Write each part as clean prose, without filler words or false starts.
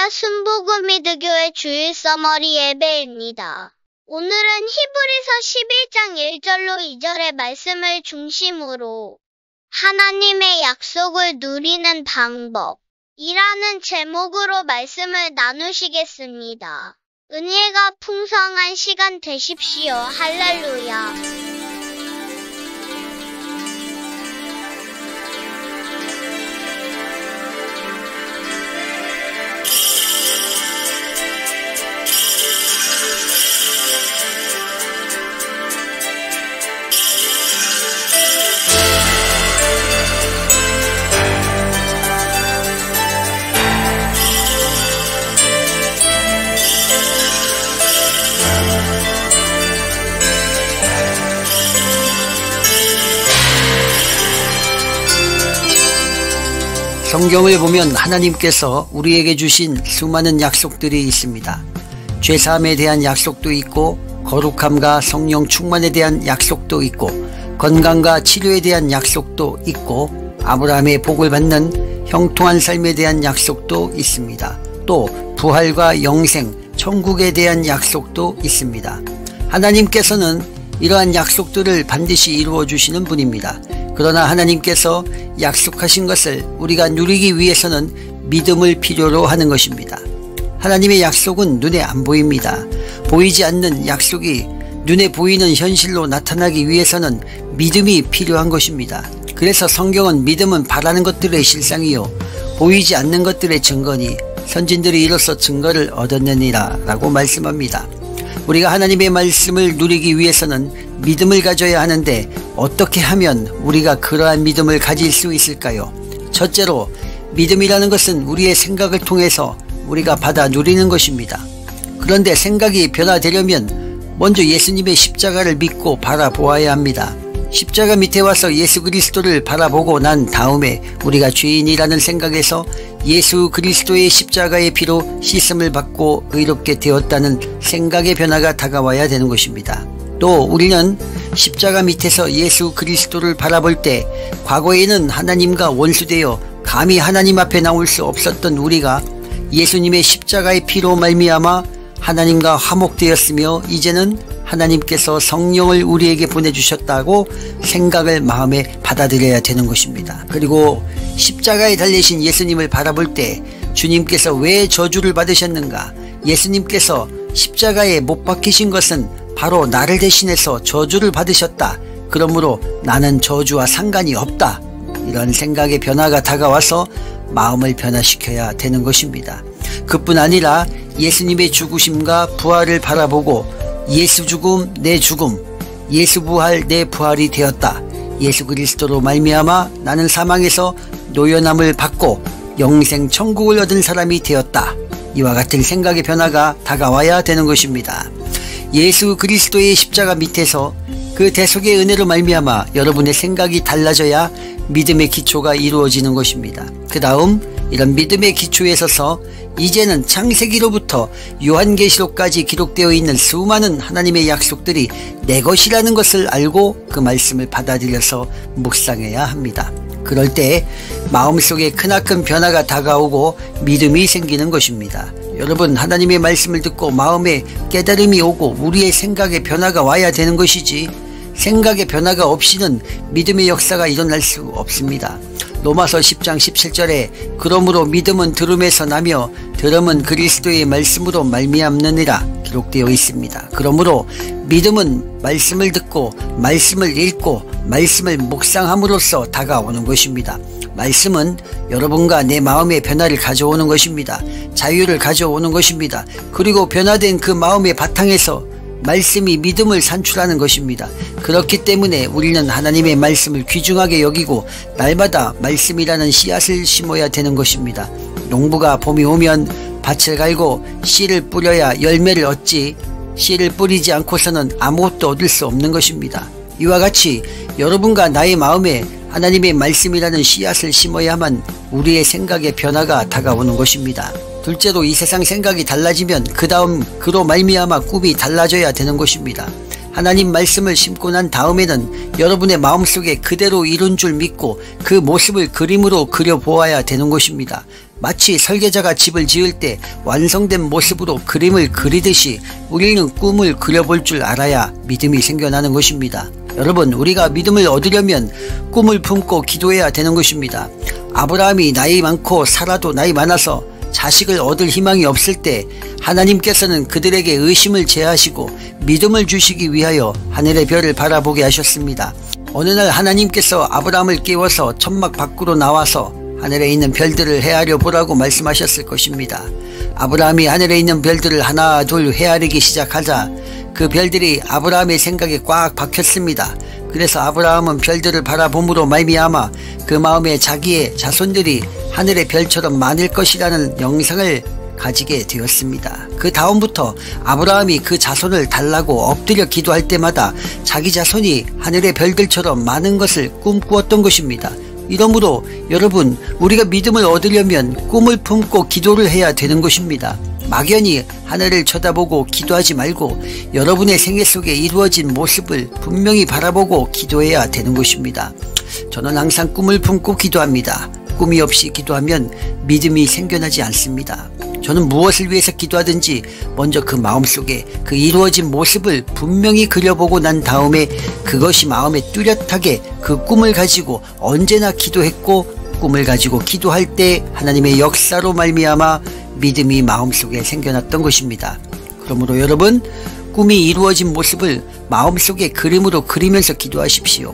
순복음미드교회 주일 서머리 예배입니다. 오늘은 히브리서 11장 1절로 2절의 말씀을 중심으로 하나님의 약속을 누리는 방법이라는 제목으로 말씀을 나누시겠습니다. 은혜가 풍성한 시간 되십시오. 할렐루야. 성경을 보면 하나님께서 우리에게 주신 수많은 약속들이 있습니다. 죄사함에 대한 약속도 있고, 거룩함과 성령 충만에 대한 약속도 있고, 건강과 치료에 대한 약속도 있고, 아브라함의 복을 받는 형통한 삶에 대한 약속도 있습니다. 또 부활과 영생, 천국에 대한 약속도 있습니다. 하나님께서는 이러한 약속들을 반드시 이루어 주시는 분입니다. 그러나 하나님께서 약속하신 것을 우리가 누리기 위해서는 믿음을 필요로 하는 것입니다. 하나님의 약속은 눈에 안 보입니다. 보이지 않는 약속이 눈에 보이는 현실로 나타나기 위해서는 믿음이 필요한 것입니다. 그래서 성경은 믿음은 바라는 것들의 실상이요 보이지 않는 것들의 증거니 선진들이 이로써 증거를 얻었느니라 라고 말씀합니다. 우리가 하나님의 말씀을 누리기 위해서는 믿음을 가져야 하는데 어떻게 하면 우리가 그러한 믿음을 가질 수 있을까요? 첫째로 믿음이라는 것은 우리의 생각을 통해서 우리가 받아 누리는 것입니다. 그런데 생각이 변화되려면 먼저 예수님의 십자가를 믿고 바라보아야 합니다. 십자가 밑에 와서 예수 그리스도를 바라보고 난 다음에 우리가 죄인이라는 생각에서 예수 그리스도의 십자가의 피로 씻음을 받고 의롭게 되었다는 생각의 변화가 다가와야 되는 것입니다. 또 우리는 십자가 밑에서 예수 그리스도를 바라볼 때 과거에는 하나님과 원수되어 감히 하나님 앞에 나올 수 없었던 우리가 예수님의 십자가의 피로 말미암아 하나님과 화목되었으며 이제는 하나님께서 성령을 우리에게 보내주셨다고 생각을 마음에 받아들여야 되는 것입니다. 그리고 십자가에 달리신 예수님을 바라볼 때 주님께서 왜 저주를 받으셨는가? 예수님께서 십자가에 못 박히신 것은 바로 나를 대신해서 저주를 받으셨다. 그러므로 나는 저주와 상관이 없다. 이런 생각의 변화가 다가와서 마음을 변화시켜야 되는 것입니다. 그뿐 아니라 예수님의 죽으심과 부활을 바라보고 예수 죽음 내 죽음, 예수 부활 내 부활이 되었다. 예수 그리스도로 말미암아 나는 사망에서 노연함을 받고 영생 천국을 얻은 사람이 되었다. 이와 같은 생각의 변화가 다가와야 되는 것입니다. 예수 그리스도의 십자가 밑에서 그 대속의 은혜로 말미암아 여러분의 생각이 달라져야 믿음의 기초가 이루어지는 것입니다. 그 다음 이런 믿음의 기초에 서서 이제는 창세기로부터 요한계시록까지 기록되어 있는 수많은 하나님의 약속들이 내 것이라는 것을 알고 그 말씀을 받아들여서 묵상해야 합니다. 그럴 때 마음속에 크나큰 변화가 다가오고 믿음이 생기는 것입니다. 여러분, 하나님의 말씀을 듣고 마음에 깨달음이 오고 우리의 생각에 변화가 와야 되는 것이지 생각의 변화가 없이는 믿음의 역사가 일어날 수 없습니다. 로마서 10장 17절에 그러므로 믿음은 들음에서 나며 들음은 그리스도의 말씀으로 말미암느니라 기록되어 있습니다. 그러므로 믿음은 말씀을 듣고 말씀을 읽고 말씀을 묵상함으로써 다가오는 것입니다. 말씀은 여러분과 내 마음의 변화를 가져오는 것입니다. 자유를 가져오는 것입니다. 그리고 변화된 그 마음의 바탕에서 말씀이 믿음을 산출하는 것입니다. 그렇기 때문에 우리는 하나님의 말씀을 귀중하게 여기고 날마다 말씀이라는 씨앗을 심어야 되는 것입니다. 농부가 봄이 오면 밭을 갈고 씨를 뿌려야 열매를 얻지 씨를 뿌리지 않고서는 아무것도 얻을 수 없는 것입니다. 이와 같이 여러분과 나의 마음에 하나님의 말씀이라는 씨앗을 심어야만 우리의 생각의 변화가 다가오는 것입니다. 둘째로 이 세상 생각이 달라지면 그 다음 그로 말미암아 꿈이 달라져야 되는 것입니다. 하나님 말씀을 심고 난 다음에는 여러분의 마음속에 그대로 이룬 줄 믿고 그 모습을 그림으로 그려보아야 되는 것입니다. 마치 설계자가 집을 지을 때 완성된 모습으로 그림을 그리듯이 우리는 꿈을 그려볼 줄 알아야 믿음이 생겨나는 것입니다. 여러분, 우리가 믿음을 얻으려면 꿈을 품고 기도해야 되는 것입니다. 아브라함이 나이 많고 사라도 나이 많아서 자식을 얻을 희망이 없을 때 하나님께서는 그들에게 의심을 제하시고 믿음을 주시기 위하여 하늘의 별을 바라보게 하셨습니다. 어느 날 하나님께서 아브라함을 깨워서 천막 밖으로 나와서 하늘에 있는 별들을 헤아려 보라고 말씀하셨을 것입니다. 아브라함이 하늘에 있는 별들을 하나 둘 헤아리기 시작하자 그 별들이 아브라함의 생각에 꽉 박혔습니다. 그래서 아브라함은 별들을 바라봄으로 말미암아 그 마음에 자기의 자손들이 하늘의 별처럼 많을 것이라는 영상을 가지게 되었습니다. 그 다음부터 아브라함이 그 자손을 달라고 엎드려 기도할 때마다 자기 자손이 하늘의 별들처럼 많은 것을 꿈꾸었던 것입니다. 이러므로 여러분, 우리가 믿음을 얻으려면 꿈을 품고 기도를 해야 되는 것입니다. 막연히 하늘을 쳐다보고 기도하지 말고 여러분의 생애 속에 이루어진 모습을 분명히 바라보고 기도해야 되는 것입니다. 저는 항상 꿈을 품고 기도합니다. 꿈이 없이 기도하면 믿음이 생겨나지 않습니다. 저는 무엇을 위해서 기도하든지 먼저 그 마음속에 그 이루어진 모습을 분명히 그려보고 난 다음에 그것이 마음에 뚜렷하게 그 꿈을 가지고 언제나 기도했고, 꿈을 가지고 기도할 때 하나님의 역사로 말미암아 믿음이 마음속에 생겨났던 것입니다. 그러므로 여러분, 꿈이 이루어진 모습을 마음속에 그림으로 그리면서 기도하십시오.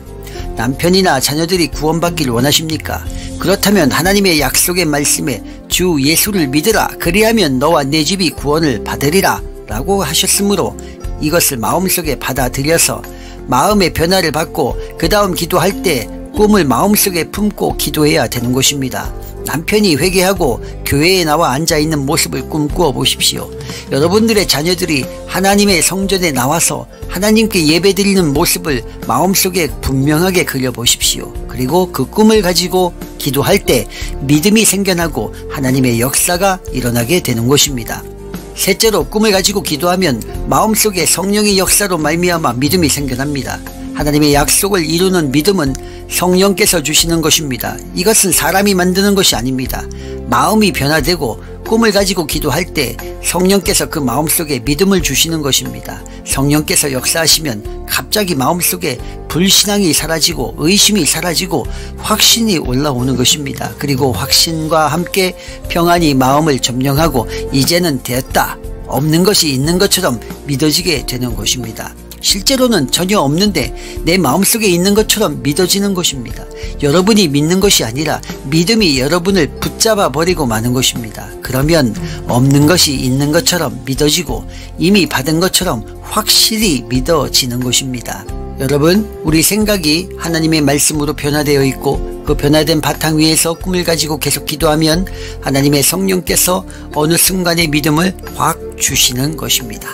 남편이나 자녀들이 구원받기를 원하십니까? 그렇다면 하나님의 약속의 말씀에 주 예수를 믿으라, 그리하면 너와 내 집이 구원을 받으리라 라고 하셨으므로 이것을 마음속에 받아들여서 마음의 변화를 받고 그 다음 기도할 때 꿈을 마음속에 품고 기도해야 되는 것입니다. 남편이 회개하고 교회에 나와 앉아있는 모습을 꿈꾸어 보십시오. 여러분들의 자녀들이 하나님의 성전에 나와서 하나님께 예배드리는 모습을 마음속에 분명하게 그려보십시오. 그리고 그 꿈을 가지고 기도할 때 믿음이 생겨나고 하나님의 역사가 일어나게 되는 것입니다. 셋째로, 꿈을 가지고 기도하면 마음속에 성령의 역사로 말미암아 믿음이 생겨납니다. 하나님의 약속을 이루는 믿음은 성령께서 주시는 것입니다. 이것은 사람이 만드는 것이 아닙니다. 마음이 변화되고 꿈을 가지고 기도할 때 성령께서 그 마음속에 믿음을 주시는 것입니다. 성령께서 역사하시면 갑자기 마음속에 불신앙이 사라지고 의심이 사라지고 확신이 올라오는 것입니다. 그리고 확신과 함께 평안이 마음을 점령하고 이제는 되었다, 없는 것이 있는 것처럼 믿어지게 되는 것입니다. 실제로는 전혀 없는데 내 마음속에 있는 것처럼 믿어지는 것입니다. 여러분이 믿는 것이 아니라 믿음이 여러분을 붙잡아 버리고 마는 것입니다. 그러면 없는 것이 있는 것처럼 믿어지고 이미 받은 것처럼 확실히 믿어지는 것입니다. 여러분, 우리 생각이 하나님의 말씀으로 변화되어 있고 그 변화된 바탕 위에서 꿈을 가지고 계속 기도하면 하나님의 성령께서 어느 순간의 믿음을 확 주시는 것입니다.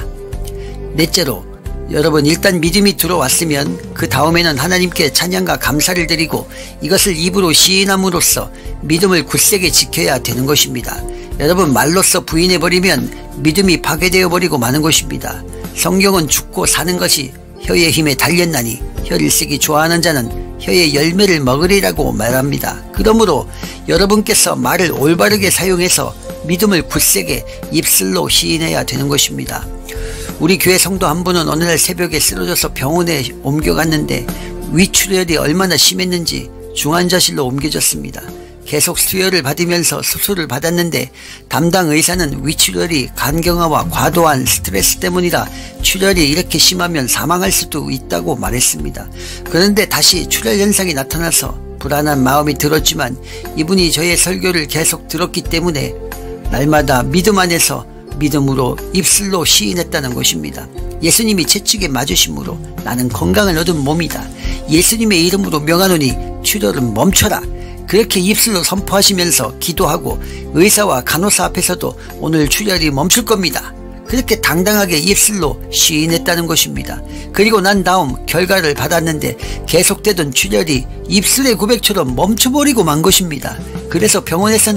넷째로, 여러분, 일단 믿음이 들어왔으면 그 다음에는 하나님께 찬양과 감사를 드리고 이것을 입으로 시인함으로써 믿음을 굳세게 지켜야 되는 것입니다. 여러분, 말로써 부인해버리면 믿음이 파괴되어 버리고 마는 것입니다. 성경은 죽고 사는 것이 혀의 힘에 달렸나니 혀를 쓰기 좋아하는 자는 혀의 열매를 먹으리라고 말합니다. 그러므로 여러분께서 말을 올바르게 사용해서 믿음을 굳세게 입술로 시인해야 되는 것입니다. 우리 교회 성도 한 분은 어느 날 새벽에 쓰러져서 병원에 옮겨갔는데 위출혈이 얼마나 심했는지 중환자실로 옮겨졌습니다. 계속 수혈을 받으면서 수술을 받았는데 담당 의사는 위출혈이 간경화와 과도한 스트레스 때문이라 출혈이 이렇게 심하면 사망할 수도 있다고 말했습니다. 그런데 다시 출혈 현상이 나타나서 불안한 마음이 들었지만 이분이 저의 설교를 계속 들었기 때문에 날마다 믿음 안에서 믿음으로 입술로 시인했다는 것입니다. 예수님이 채찍에 맞으심으로 나는 건강을 얻은 몸이다. 예수님의 이름으로 명하노니 출혈은 멈춰라. 그렇게 입술로 선포하시면서 기도하고 의사와 간호사 앞에서도 오늘 출혈이 멈출 겁니다. 그렇게 당당하게 입술로 시인했다는 것입니다. 그리고 난 다음 결과를 받았는데 계속되던 출혈이 입술의 고백처럼 멈춰버리고 만 것입니다. 그래서 병원에서는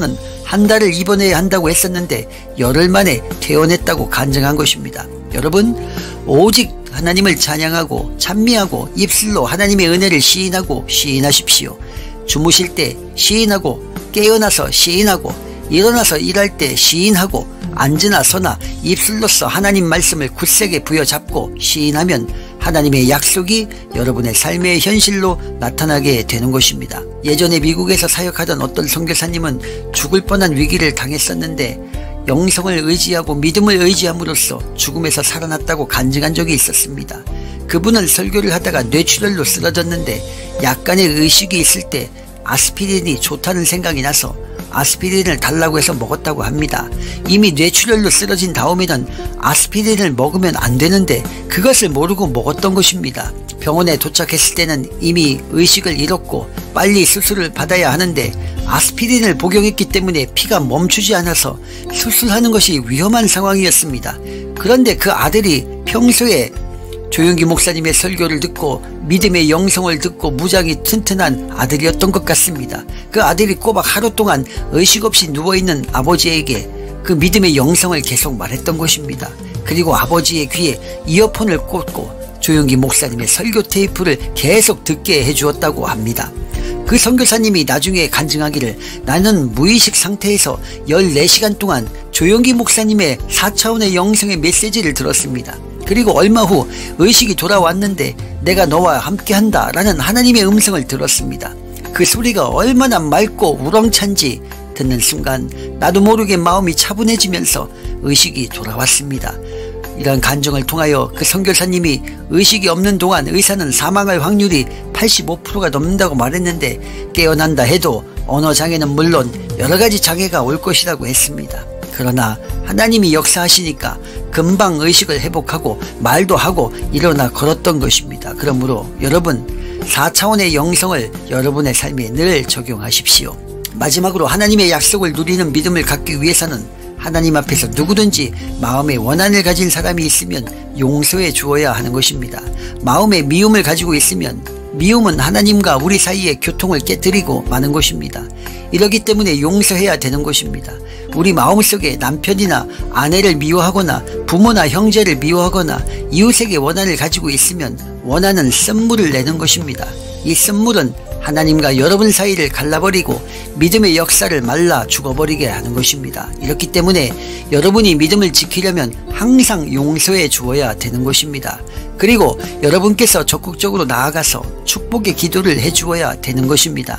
한 달을 입원해야 한다고 했었는데 열흘 만에 퇴원했다고 간증한 것입니다. 여러분, 오직 하나님을 찬양하고 찬미하고 입술로 하나님의 은혜를 시인하고 시인하십시오. 주무실 때 시인하고, 깨어나서 시인하고, 일어나서 일할 때 시인하고, 앉으나 서나 입술로서 하나님 말씀을 굳세게 부여잡고 시인하면 하나님의 약속이 여러분의 삶의 현실로 나타나게 되는 것입니다. 예전에 미국에서 사역하던 어떤 선교사님은 죽을 뻔한 위기를 당했었는데 영성을 의지하고 믿음을 의지함으로써 죽음에서 살아났다고 간증한 적이 있었습니다. 그분은 설교를 하다가 뇌출혈로 쓰러졌는데 약간의 의식이 있을 때 아스피린이 좋다는 생각이 나서 아스피린을 달라고 해서 먹었다고 합니다. 이미 뇌출혈로 쓰러진 다음에는 아스피린을 먹으면 안 되는데 그것을 모르고 먹었던 것입니다. 병원에 도착했을 때는 이미 의식을 잃었고 빨리 수술을 받아야 하는데 아스피린을 복용했기 때문에 피가 멈추지 않아서 수술하는 것이 위험한 상황이었습니다. 그런데 그 아들이 평소에 조용기 목사님의 설교를 듣고 믿음의 영성을 듣고 무장이 튼튼한 아들이었던 것 같습니다. 그 아들이 꼬박 하루 동안 의식 없이 누워있는 아버지에게 그 믿음의 영성을 계속 말했던 것입니다. 그리고 아버지의 귀에 이어폰을 꽂고 조용기 목사님의 설교 테이프를 계속 듣게 해주었다고 합니다. 그 선교사님이 나중에 간증하기를 나는 무의식 상태에서 14시간 동안 조용기 목사님의 4차원의 영성의 메시지를 들었습니다. 그리고 얼마 후 의식이 돌아왔는데 내가 너와 함께한다 라는 하나님의 음성을 들었습니다. 그 소리가 얼마나 맑고 우렁찬지 듣는 순간 나도 모르게 마음이 차분해지면서 의식이 돌아왔습니다. 이러한 간증을 통하여 그 선교사님이 의식이 없는 동안 의사는 사망할 확률이 85%가 넘는다고 말했는데 깨어난다 해도 언어장애는 물론 여러가지 장애가 올 것이라고 했습니다. 그러나 하나님이 역사하시니까 금방 의식을 회복하고 말도 하고 일어나 걸었던 것입니다. 그러므로 여러분 4차원의 영성을 여러분의 삶에 늘 적용하십시오. 마지막으로 하나님의 약속을 누리는 믿음을 갖기 위해서는 하나님 앞에서 누구든지 마음에 원한을 가진 사람이 있으면 용서해 주어야 하는 것입니다. 마음에 미움을 가지고 있으면 미움은 하나님과 우리 사이의 교통을 깨뜨리고 마는 것입니다. 이러기 때문에 용서해야 되는 것입니다. 우리 마음속에 남편이나 아내를 미워하거나 부모나 형제를 미워하거나 이웃에게 원한을 가지고 있으면 원한은 쓴물을 내는 것입니다. 이 쓴물은 하나님과 여러분 사이를 갈라버리고 믿음의 역사를 말라 죽어버리게 하는 것입니다. 이렇기 때문에 여러분이 믿음을 지키려면 항상 용서해 주어야 되는 것입니다. 그리고 여러분께서 적극적으로 나아가서 축복의 기도를 해 주어야 되는 것입니다.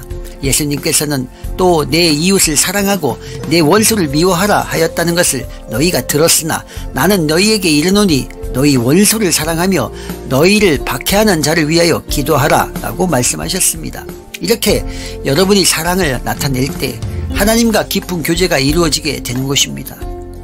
예수님께서는 또 내 이웃을 사랑하고 내 원수를 미워하라 하였다는 것을 너희가 들었으나 나는 너희에게 이르노니 너희 원수를 사랑하며 너희를 박해하는 자를 위하여 기도하라 라고 말씀하셨습니다. 이렇게 여러분이 사랑을 나타낼 때 하나님과 깊은 교제가 이루어지게 되는 것입니다.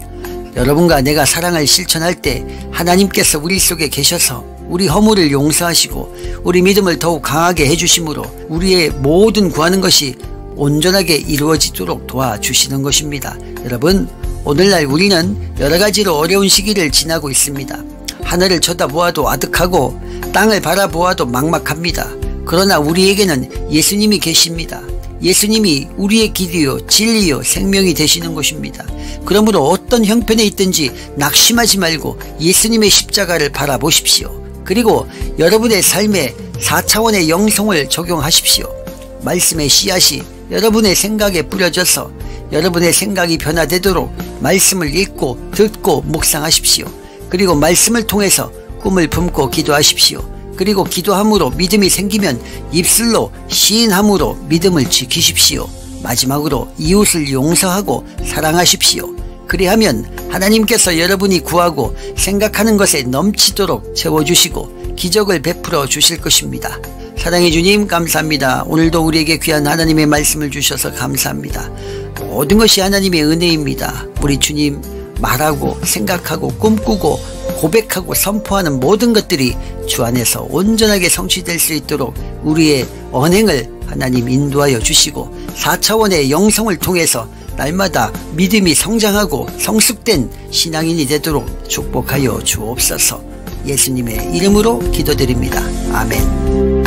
여러분과 내가 사랑을 실천할 때 하나님께서 우리 속에 계셔서 우리 허물을 용서하시고 우리 믿음을 더욱 강하게 해주심으로 우리의 모든 구하는 것이 온전하게 이루어지도록 도와주시는 것입니다. 여러분, 오늘날 우리는 여러가지로 어려운 시기를 지나고 있습니다. 하늘을 쳐다보아도 아득하고 땅을 바라보아도 막막합니다. 그러나 우리에게는 예수님이 계십니다. 예수님이 우리의 길이요 진리요 생명이 되시는 것입니다. 그러므로 어떤 형편에 있든지 낙심하지 말고 예수님의 십자가를 바라보십시오. 그리고 여러분의 삶에 4차원의 영성을 적용하십시오. 말씀의 씨앗이 여러분의 생각에 뿌려져서 여러분의 생각이 변화되도록 말씀을 읽고 듣고 묵상하십시오. 그리고 말씀을 통해서 꿈을 품고 기도하십시오. 그리고 기도함으로 믿음이 생기면 입술로 시인함으로 믿음을 지키십시오. 마지막으로 이웃을 용서하고 사랑하십시오. 그리하면 하나님께서 여러분이 구하고 생각하는 것에 넘치도록 채워주시고 기적을 베풀어 주실 것입니다. 사랑해 주님 감사합니다. 오늘도 우리에게 귀한 하나님의 말씀을 주셔서 감사합니다. 모든 것이 하나님의 은혜입니다. 우리 주님 말하고 생각하고 꿈꾸고 고백하고 선포하는 모든 것들이 주 안에서 온전하게 성취될 수 있도록 우리의 언행을 하나님 인도하여 주시고 4차원의 영성을 통해서 날마다 믿음이 성장하고 성숙된 신앙인이 되도록 축복하여 주옵소서. 예수님의 이름으로 기도드립니다. 아멘.